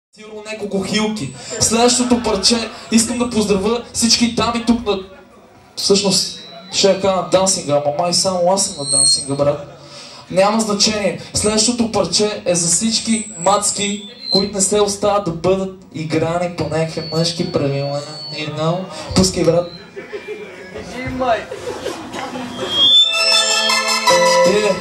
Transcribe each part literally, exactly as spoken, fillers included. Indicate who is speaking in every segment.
Speaker 1: Сигурно няколко хилки. Следващото парче искам да поздравя всички дами тук на... Всъщност ще я кажа на дансинга, ама май само аз съм на дансинга, брат. Няма значение. Следващото парче е за всички мацки, които не се остават да бъдат играни по някакви мъжки правила. Пускай, брат. Е.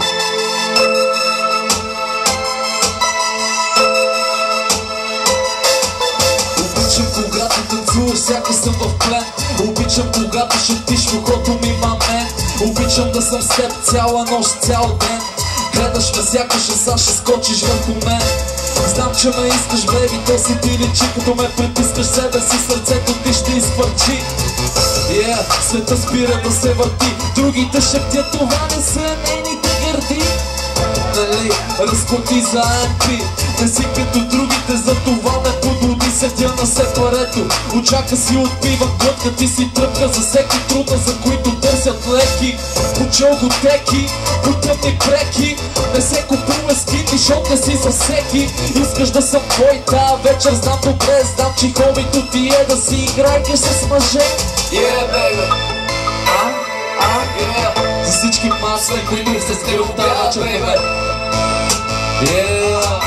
Speaker 1: Обичам когато танцуваш, сяка съм в плен. Обичам когато шептиш в ухото ми, мамен. Обичам да съм с теб цяла нощ, цял ден. Гледаш ме сякаш сега ще скочиш върху мен. Знам, че ме искаш, беби, то си ти личи. Като ме притискаш себе си, сърцето ти ще изпърчи. Yeah, света спира да се върти. Другите шептят, това не са нейните гърди. Нали, разплати за емпи. Не си като другите, за това ме подуди. Седя на сепарето, очака си отпива глътка. Ти си тръпка за всеки труда, за които търсят леки. По челготеки, по тъмни преки. Не се купува скити, защото не си за всеки. Искаш да съм твой тая вечер, знам добре. Знам, че хобито ти е да си играйкаш с мъже. Yeah, baby. А? А? Yeah. За всички масли, които се скриват тази вечер, baby. Yeah.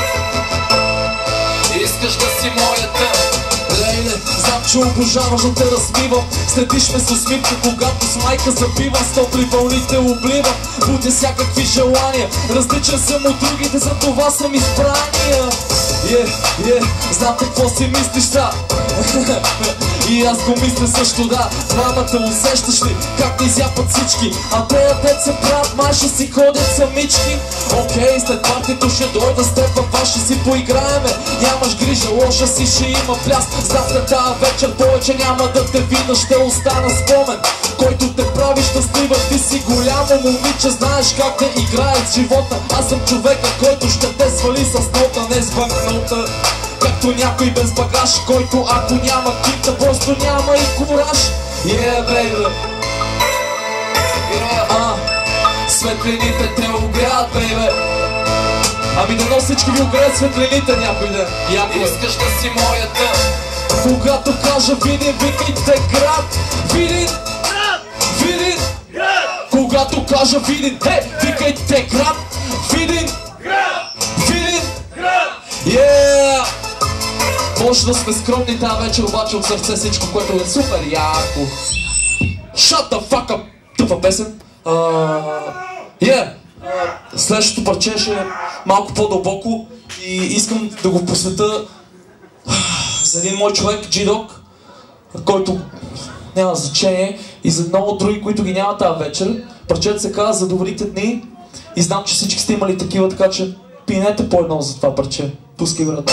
Speaker 1: Искаш да си моята. Лейле, знам, че обожаваш да те размивам. Следиш ме с усмивка, когато с майка забивам. С топли вълните обливам, будя всякакви желания. Различен съм от другите, за това съм избрания. Е, е, знам какво си мислиш, да. И аз го мисля също, да. Двамата усещаш ли как ни зяпат всички? А тея деца правят, май ще си ходят самички. Окей, след партито ще дойда с теб във вас, ще си поиграеме. Нямаш грижа, лоша си, ще има пляс. Знам, след тази вечер повече няма да те видя, ще остана спомен, който те прави щастлива. Ти си голямо момиче, знаеш как да играеш с живота. Аз съм човека, който ще те свали с нота, не с банкнота. Както някой без багаж, който ако няма кита, просто няма и кураж. Yeah, baby. Yeah, uh. Светлините те огрят, baby. Ами дано всички ви огреят светлините някой ден. Искаш да си моята. Когато кажа Видин, викайте град. Видин, Видин, когато кажа Видин, хей, викайте град. Видин, Видин, yeah. Може да сме скромни тази вечер, обаче от сърце всичко, което е супер яко. Shut the fuck up! Тъпа песен. Uh, yeah. uh, Следващото парче ще е малко по-дълбоко и искам да го посвета за един мой човек, G-Dog, който няма значение, и за много други, които ги няма тази вечер. Парчето се казва "За добрите дни" и знам, че всички сте имали такива, така че пинете по едно за това парче. Пускай, брат.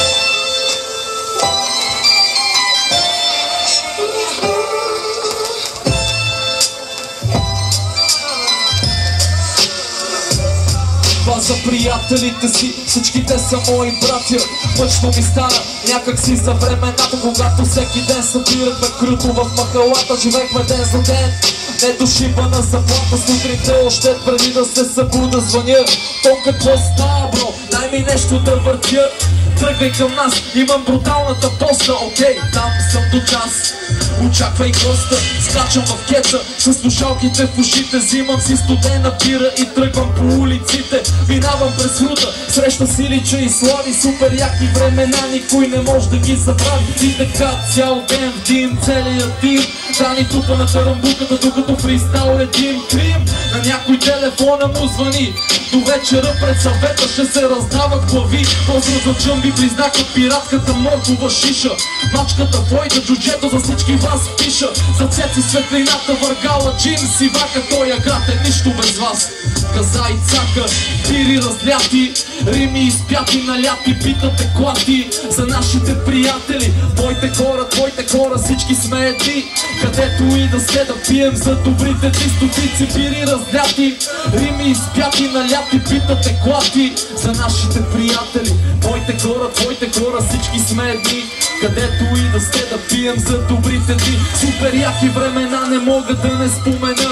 Speaker 1: Това за приятелите си, всичките са мои братя. Мъчно ми стана някак си за времената, когато всеки ден събирахме круто в махалата. Живехме ден за ден, не дошибана заплата. Сутринта още преди да се събуда звъня. То какво става, бро? Дай ми нещо да въртя. Тръгвай към нас, имам бруталната поста. Окей, там съм до час. Очаквай госта, скачам в кеца с слушалките в ушите, взимам си студена бира и тръгвам по улиците. Минавам през рута, среща Силича и Слави. Супер яки времена, никой не може да ги забрави. И така цял ден в дим, целият дим. Дани тупа на тарамбуката, докато фристайл летим. Крим, на някой телефона му звъни. До вечера пред съвета ще се раздават глави. Поздрав за Джъмби, близнака, пиратката моркова шиша. Мачката Флойда, джуджето, за всички вас пиша. За цеци светлината, въргала, джим, сивака. Тоя град е нищо без вас. Каза и цака, пири разляти, рими изпяти, наляти, питате клати. За нашите приятели, твоите хора, твоите хора, всички сме едни. Където и да се да пием за добрите ти, стотици пири разляти, рими изпяти, наляти, питате клати. За нашите приятели, твоите хора, твоите хора, всички сме едни. Където и да сте да пием за добрите дни. Супер яки времена не мога да не спомена.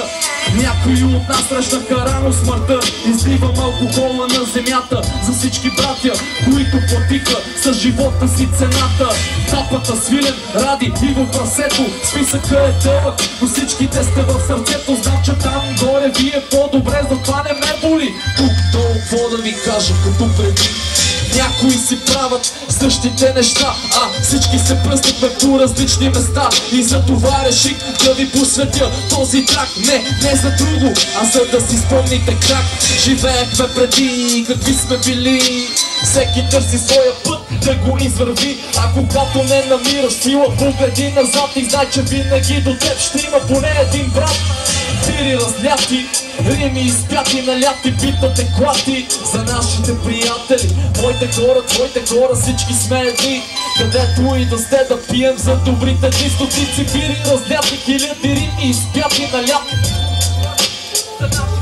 Speaker 1: Някои от нас срещнаха рано смъртта. Изливам алкохола на земята за всички братя, които платиха с живота си цената. Тапата свилен, Ради и в прасето. Списъка е дълъг, но всичките сте в сърцето. Знам, че там горе ви е по-добре, затова не ме боли. Тук долу какво да ви кажа като преди. Някои си правят същите неща, а всички се пръснахме по различни места. И за това реших да ви посветя този трак. Не, не за друго, а за да си спомните как живеехме преди, какви сме били. Всеки търси своя път да го извърви, а когато не намираш сила, погледи назад и знай, че винаги до теб ще има поне един брат. Тири разляти, рими изпяти, наляти, битате клати за нашите приятели. Моите хора, твоите хора, всички сме едни. Където и да сте, да пием за добрите дни. Стотици бири разляти, хиляди рими изпяти, наляти.